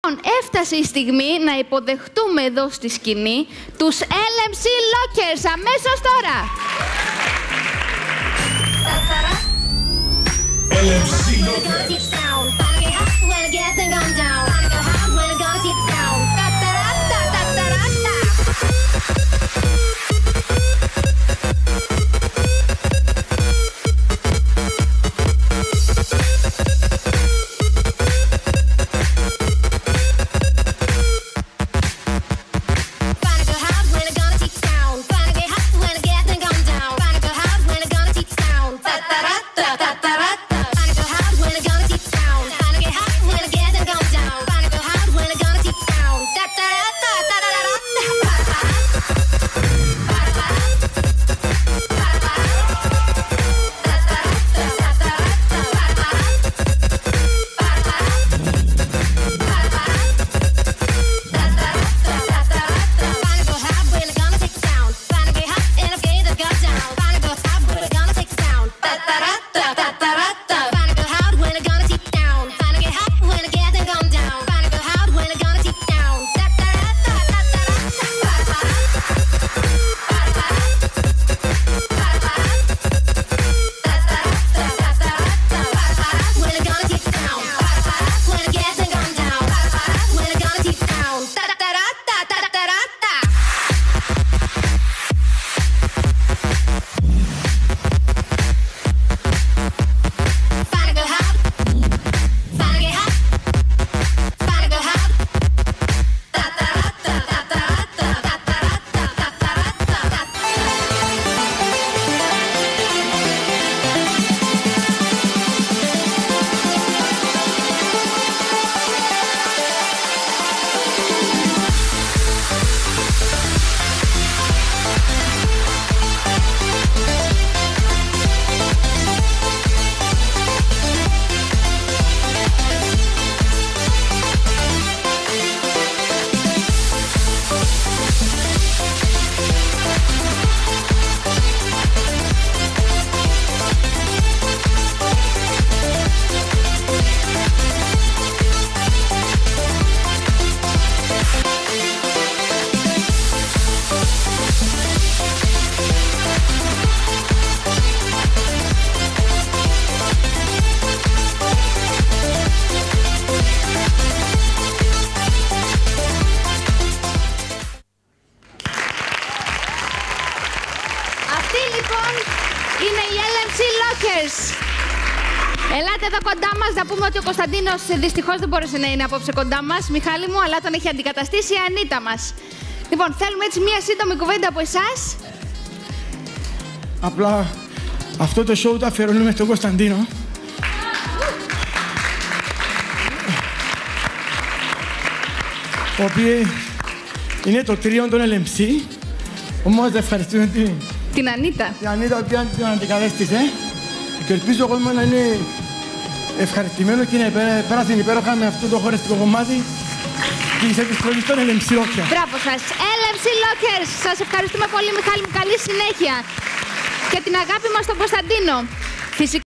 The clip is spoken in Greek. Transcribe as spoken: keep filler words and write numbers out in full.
Έφτασε η στιγμή να υποδεχτούμε εδώ στη σκηνή τους ελ εμ σι Lockers αμέσως τώρα. ελ εμ σι Lockers. Λοιπόν, είναι οι ελ εμ σι Lockers. Ελάτε εδώ κοντά μας, να πούμε ότι ο Κωνσταντίνος δυστυχώς δεν μπόρεσε να είναι απόψε κοντά μας, Μιχάλη μου, αλλά τον έχει αντικαταστήσει η Ανίτα μας. Λοιπόν, θέλουμε έτσι μία σύντομη κουβέντα από εσάς. Απλά αυτό το show το αφιερώνουμε στον Κωνσταντίνο. Ο οποίος είναι το τρίο των ελ εμ σι. Όμως ευχαριστούμε την... Την Ανίτα. Την Ανίτα, η οποία την αντικατέστησε. Και ελπίζω ο κόσμος να είναι ευχαριστημένο και να πέρασε υπέροχα με αυτό το χορευτικό κομμάτι της επιστροφής των ελ εμ σι Lockers. Μπράβο σας. ελ εμ σι Lockers. Σας ευχαριστούμε πολύ, Μιχάλη μου. Καλή συνέχεια. Και την αγάπη μας στον Κωνσταντίνο. Φυσικά.